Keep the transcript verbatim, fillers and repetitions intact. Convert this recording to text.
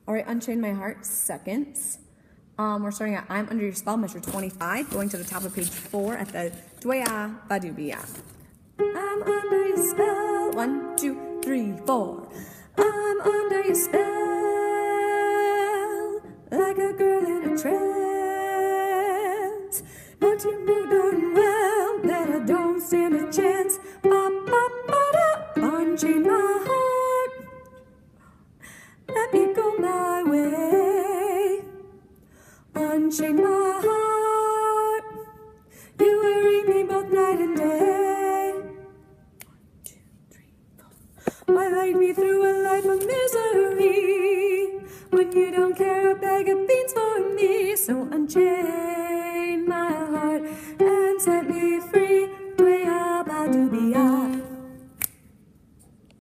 All right, Unchain My Heart, seconds. Um, we're starting at I'm Under Your Spell, measure twenty-five, going to the top of page four at the Dwaya Badubia. I'm under your spell, one, two, three, four. I'm under your spell, like a girl in a trance. But you know darn well that I don't stand a chance. Ba, ba, ba, da. Unchain my heart, let me go my way. Unchain my heart, you worry me both night and day. One, two, three, four. Why lead me through a life of misery when you don't care a bag of beans for me? So unchain my heart and set me